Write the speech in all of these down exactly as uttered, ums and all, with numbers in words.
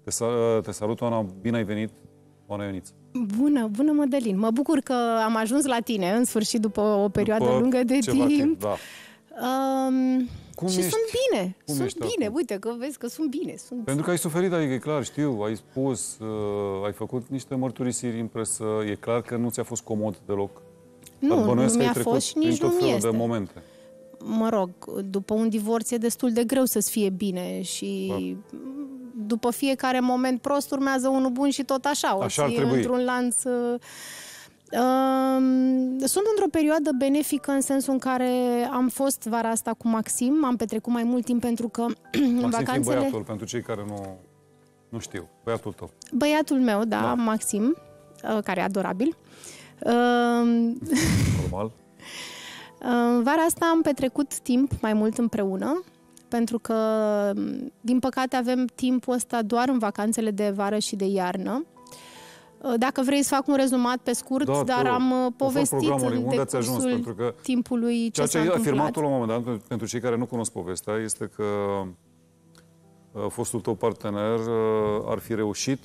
Te, sal te salut, Oana, bine ai venit, Oana Ioniță. Bună, bună, Mădălin. Mă bucur că am ajuns la tine, în sfârșit, după o perioadă după lungă de timp. timp da. um, Cum și ești? sunt bine, Cum sunt ești bine. acum? Uite că vezi că sunt bine. Sunt... Pentru că ai suferit, adică e clar, știu, ai spus, uh, ai făcut niște mărturisiri în presă, e clar că nu ți-a fost comod deloc. Nu, nu mi-a fost și nici nu mi este. De momente. Mă rog, după un divorț e destul de greu să-ți fie bine și... Da. După fiecare moment prost urmează unul bun și tot așa. O așa ar trebui. Într-un lanț... Uh, sunt într-o perioadă benefică în sensul în care am fost vara asta cu Maxim, am petrecut mai mult timp pentru că Maxim în vacanțele... băiatul, pentru cei care nu, nu știu, băiatul tău. Băiatul meu, da, da. Maxim, uh, care e adorabil. Uh, Normal. uh, vara asta am petrecut timp mai mult împreună, pentru că, din păcate, avem timpul ăsta doar în vacanțele de vară și de iarnă. Dacă vrei să fac un rezumat pe scurt, da, dar am povestit în decursul pentru că timpului ce s-a întâmplat. Ceea ce ai afirmat la un moment dat, pentru cei care nu cunosc povestea, este că fostul tău partener ar fi reușit,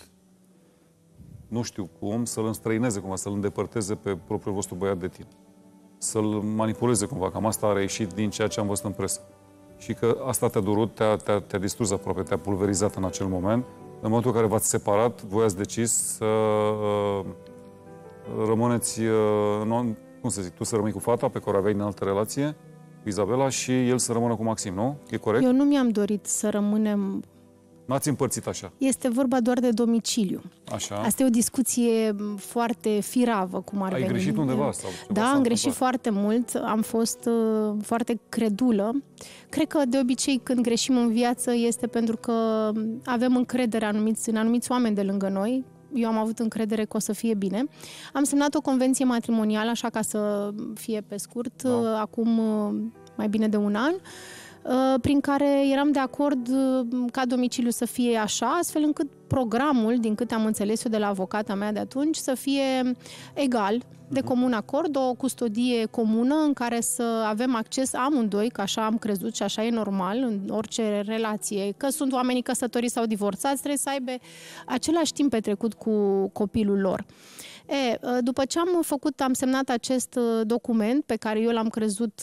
nu știu cum, să-l înstrăineze cumva, să-l îndepărteze pe propriul vostru băiat de tine. Să-l manipuleze cumva, cam asta a reieșit din ceea ce am văzut în presă. Și că asta te-a durut, te-a te te distrus aproape, te-a pulverizat în acel moment. În momentul în care v-ați separat, voi ați decis să uh, rămâneți, uh, nu, cum să zic, tu să rămâi cu fata pe care o aveai în altă relație, cu Izabela, și el să rămână cu Maxim, nu? E corect? Eu nu mi-am dorit să rămânem... N-ați împărțit așa. Este vorba doar de domiciliu. Așa. Asta e o discuție foarte firavă, cum ar Ai veni. Ai greșit undeva? Sau da, am greșit foarte mult. Am fost uh, foarte credulă. Cred că, de obicei, când greșim în viață, este pentru că avem încredere anumiți, în anumiți oameni de lângă noi. Eu am avut încredere că o să fie bine. Am semnat o convenție matrimonială, așa ca să fie pe scurt, da. uh, acum uh, mai bine de un an, prin care eram de acord ca domiciliu să fie așa, astfel încât programul, din câte am înțeles eu de la avocata mea de atunci, să fie egal, de comun acord, o custodie comună în care să avem acces amândoi, că așa am crezut și așa e normal în orice relație, că sunt oamenii căsătoriți sau divorțați, trebuie să aibă același timp petrecut cu copilul lor. E, după ce am făcut, am semnat acest document pe care eu l-am crezut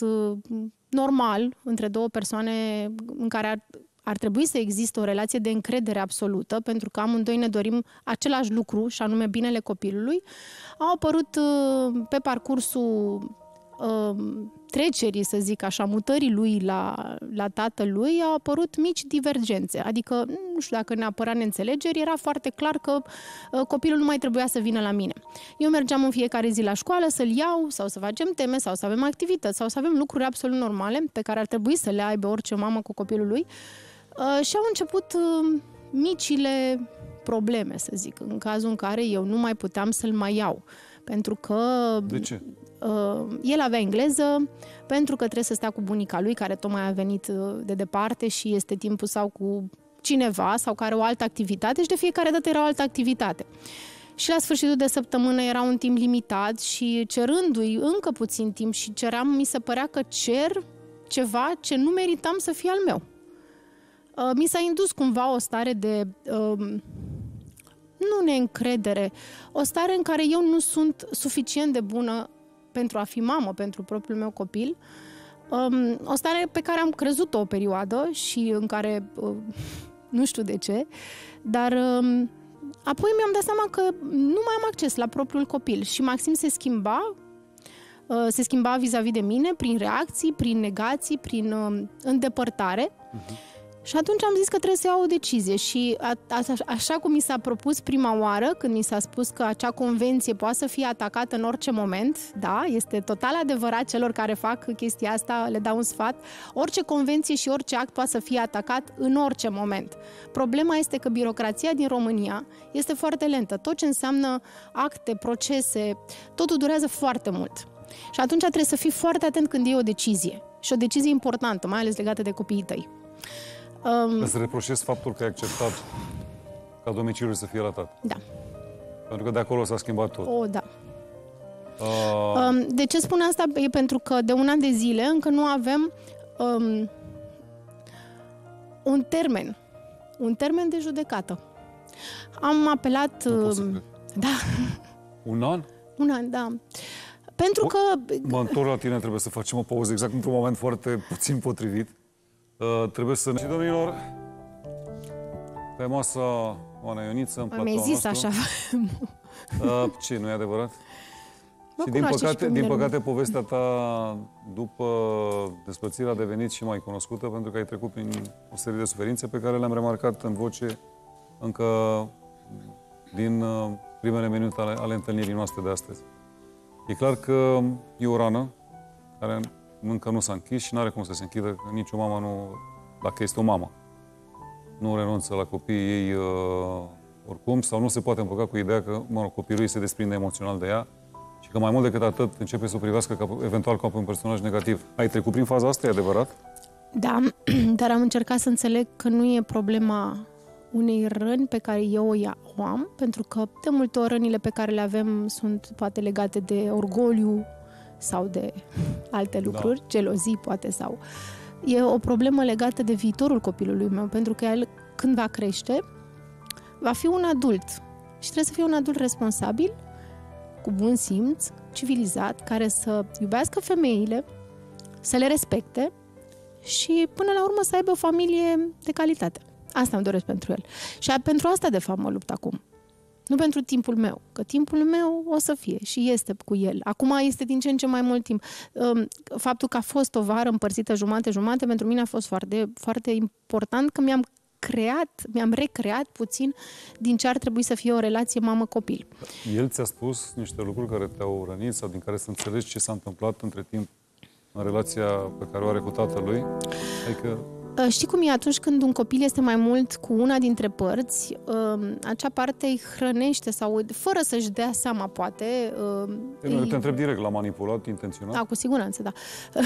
normal, între două persoane în care ar, ar trebui să existe o relație de încredere absolută, pentru că amândoi ne dorim același lucru, și anume binele copilului, au apărut pe parcursul trecerii, să zic așa, mutării lui la, la tatălui, au apărut mici divergențe. Adică, nu știu dacă neapărat neînțelegeri, era foarte clar că uh, copilul nu mai trebuia să vină la mine. Eu mergeam în fiecare zi la școală să-l iau, sau să facem teme, sau să avem activități, sau să avem lucruri absolut normale pe care ar trebui să le aibă orice mamă cu copilul lui. Uh, și au început uh, micile probleme, să zic, în cazul în care eu nu mai puteam să-l mai iau. Pentru că... De ce? Uh, el avea engleză, pentru că trebuie să stea cu bunica lui, care tocmai a venit de departe și este timpul sau cu cineva, sau care are o altă activitate, și de fiecare dată era o altă activitate. Și la sfârșitul de săptămână era un timp limitat și cerându-i încă puțin timp și ceream, mi se părea că cer ceva ce nu meritam să fie al meu. Uh, mi s-a indus cumva o stare de... Uh, nu neîncredere, o stare în care eu nu sunt suficient de bună pentru a fi mamă pentru propriul meu copil. Um, o stare pe care am crezut-o o perioadă și în care, uh, nu știu de ce, dar um, apoi mi-am dat seama că nu mai am acces la propriul copil și Maxim se schimba, uh, se schimba vis-a-vis de mine prin reacții, prin negații, prin uh, îndepărtare. Uh-huh. Și atunci am zis că trebuie să iau o decizie și a, a, așa cum mi s-a propus prima oară, când mi s-a spus că acea convenție poate să fie atacată în orice moment, da, este total adevărat, celor care fac chestia asta le dau un sfat, orice convenție și orice act poate să fie atacat în orice moment. Problema este că birocrația din România este foarte lentă. Tot ce înseamnă acte, procese, totul durează foarte mult. Și atunci trebuie să fii foarte atent când iei o decizie. Și o decizie importantă, mai ales legată de copiii tăi. Um, Îți reproșez faptul că ai acceptat ca domiciliul să fie ratat. Da. Pentru că de acolo s-a schimbat tot. O, da. Uh... Um, de ce spun asta? E pentru că de un an de zile încă nu avem um, un termen. Un termen de judecată. Am apelat... Nu pot să cred. Da. Un an? Un an, da. Pentru că... Mă întorc la tine, trebuie să facem o pauză exact într-un moment foarte puțin potrivit. Uh, trebuie să ne... Și domnilor, pe masa Oana Ioniță, în platoul Mi-ai zis nostru. așa. Uh, ce, nu e adevărat? Mă Și din cunoaște păcate, și pe din mine. păcate, povestea ta după despărțire a devenit și mai cunoscută pentru că ai trecut prin o serie de suferințe pe care le-am remarcat în voce încă din uh, primele minute ale, ale întâlnirii noastre de astăzi. E clar că e o rană care încă nu s-a închis și nu are cum să se închidă, că nicio mamă nu, dacă este o mamă, nu renunță la copiii ei uh, oricum, sau nu se poate împăca cu ideea că, mă rog, copilul ei se desprinde emoțional de ea și că mai mult decât atât începe să o privească ca, eventual ca un personaj negativ. Ai trecut prin faza asta, e adevărat? Da, dar am încercat să înțeleg că nu e problema unei răni pe care eu o, ia, o am, pentru că de multe ori rănile pe care le avem sunt poate legate de orgoliu sau de alte lucruri, da. Gelozii poate sau... E o problemă legată de viitorul copilului meu, pentru că el, când va crește, va fi un adult și trebuie să fie un adult responsabil, cu bun simț, civilizat, care să iubească femeile, să le respecte și până la urmă să aibă o familie de calitate. Asta îmi doresc pentru el. Și pentru asta, de fapt, mă lupt acum. Nu pentru timpul meu, că timpul meu o să fie și este cu el. Acum este din ce în ce mai mult timp. Faptul că a fost o vară împărțită jumate-jumate, pentru mine a fost foarte, foarte important, că mi-am creat, mi-am recreat puțin din ce ar trebui să fie o relație mamă-copil. El ți-a spus niște lucruri care te-au rănit sau din care să înțelegi ce s-a întâmplat între timp în relația pe care o are cu tatălui? Adică... Știi cum e atunci când un copil este mai mult cu una dintre părți, acea parte îi hrănește sau fără să-și dea seama, poate. Eu îi... te întreb direct, l-a manipulat intenționat? Da, cu siguranță, da.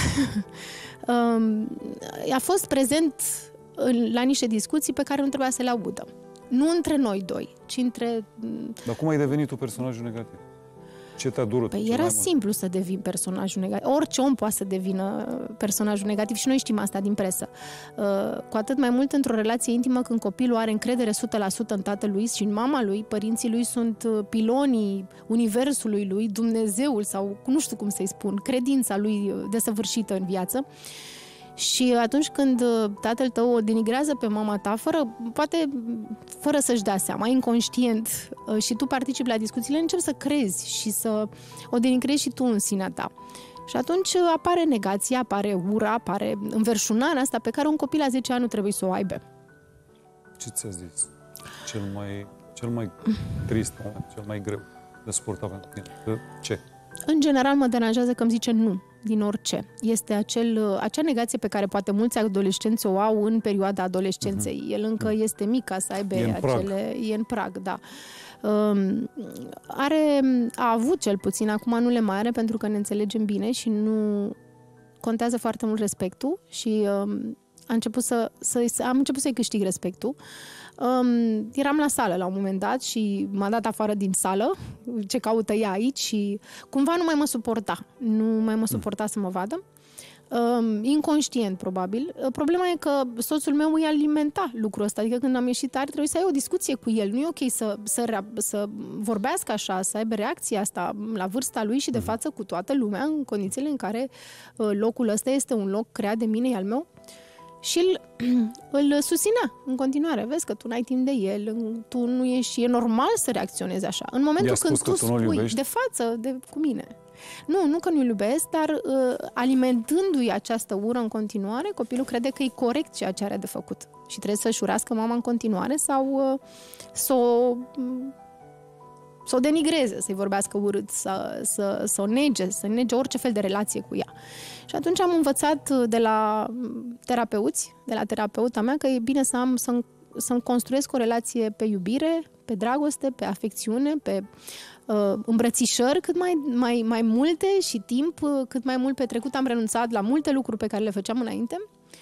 A fost prezent la niște discuții pe care nu trebuia să le audă. Nu între noi doi, ci între... Dar cum ai devenit tu personajul negativ? Ce te-a durut? Păi era simplu să devii personajul negativ. Orice om poate să devină personajul negativ și noi știm asta din presă. Cu atât mai mult într-o relație intimă când copilul are încredere o sută la sută în tatălui și în mama lui, părinții lui sunt pilonii universului lui, Dumnezeul sau nu știu cum să-i spun, credința lui desăvârșită în viață. Și atunci când tatăl tău o denigrează pe mama ta, fără, poate fără să-și dea seama, inconștient, și tu participi la discuțiile, începi să crezi și să o denigrezi și tu în sinea ta. Și atunci apare negația, apare ura, apare înverșunarea asta pe care un copil la zece ani nu trebuie să o aibă. Ce ți-a zis? Cel mai, cel mai trist moment, cel mai greu de suportat pentru tine? Ce? În general mă deranjează că îmi zice nu din orice. Este acel, acea negație pe care poate mulți adolescenți o au în perioada adolescenței. Uh-huh. El încă uh-huh. este mic ca să aibă e acele... E în prag, da. Um, are, a avut cel puțin, acum nu le mai are pentru că ne înțelegem bine și nu contează foarte mult respectul și um, a început să, să, am început să-i câștig respectul. Um, eram la sală la un moment dat și m-a dat afară din sală, ce caută ea aici, și cumva nu mai mă suporta. Nu mai mă suporta să mă vadă. Um, inconștient, probabil. Problema e că soțul meu îi alimenta lucrul ăsta. Adică când am ieșit tare, trebuie să ai o discuție cu el. Nu e ok să, să, să vorbească așa, să aibă reacția asta la vârsta lui și de față cu toată lumea, în condițiile în care uh, locul ăsta este un loc creat de mine, e al meu. Și îl, îl susținea în continuare. Vezi că tu n-ai timp de el, tu nu ești, e normal să reacționezi așa. În momentul când tu spui de față de, cu mine. Nu, nu că nu-l iubesc, dar uh, alimentându-i această ură în continuare, copilul crede că e corect ceea ce are de făcut. Și trebuie să-și urească mama în continuare sau uh, să o... să o denigreze, să-i vorbească urât, să, să, să o nege, să nege orice fel de relație cu ea. Și atunci am învățat de la terapeuți, de la terapeuta mea, că e bine să am, să-mi, să-mi construiesc o relație pe iubire, pe dragoste, pe afecțiune, pe uh, îmbrățișări cât mai, mai, mai multe și timp cât mai mult petrecut. Am renunțat la multe lucruri pe care le făceam înainte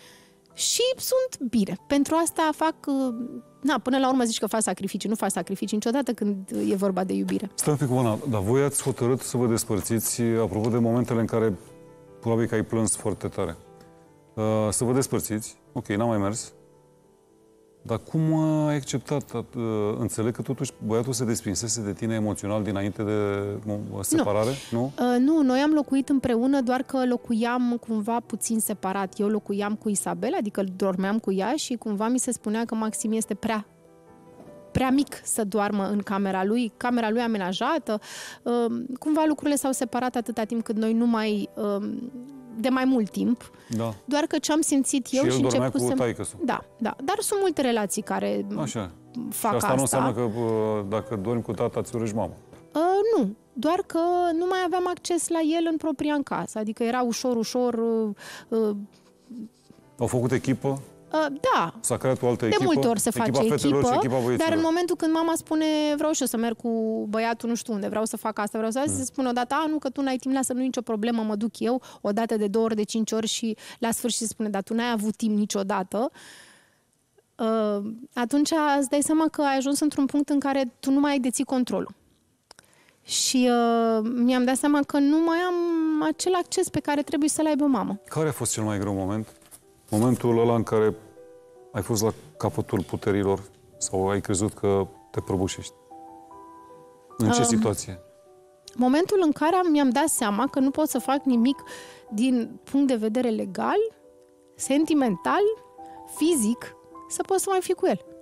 și sunt bine. Pentru asta fac... Uh, Na, până la urmă zici că faci sacrificii, nu faci sacrificii niciodată când e vorba de iubire. Stai un pic, Oana, dar voi ați hotărât să vă despărțiți, apropo de momentele în care probabil că ai plâns foarte tare. Uh, să vă despărțiți, ok, n-a mai mers. Dar cum ai acceptat? Înțeleg că totuși băiatul se desprinsese de tine emoțional dinainte de separare? Nu. Nu? Uh, nu, noi am locuit împreună, doar că locuiam cumva puțin separat. Eu locuiam cu Isabela, adică dormeam cu ea și cumva mi se spunea că Maxim este prea prea mic să doarmă în camera lui, camera lui amenajată. Uh, cumva lucrurile s-au separat atâta timp cât noi nu mai... Uh, de mai mult timp, da. Doar că ce am simțit eu și, și el dormea începusem... cu taică-su. Da, da, dar sunt multe relații care Așa. fac și asta. asta. Nu înseamnă că dacă dormi cu tata, ți urăști mama. Uh, nu, doar că nu mai aveam acces la el în propria în casă, adică era ușor, ușor... Uh, uh, Au făcut echipă? Uh, da. S-a creat o altă de echipă? De multe ori se echipa face echipă, și echipa dar în momentul când mama spune vreau și eu să merg cu băiatul nu știu unde, vreau să fac asta, vreau să... Mm. se spune odată, a, nu, că tu n-ai timp, lasă, nu e nicio problemă, mă duc eu, o dată de două ori, de cinci ori și la sfârșit se spune, dar tu n-ai avut timp niciodată. Uh, atunci îți dai seama că ai ajuns într-un punct în care tu nu mai ai deții controlul. Și uh, mi-am dat seama că nu mai am acel acces pe care trebuie să-l aibă mama. Care a fost cel mai greu moment? Momentul ăla în care ai fost la capătul puterilor sau ai crezut că te prăbușești? În ce um, situație? Momentul în care mi-am dat seama că nu pot să fac nimic din punct de vedere legal, sentimental, fizic, să pot să mai fi cu el.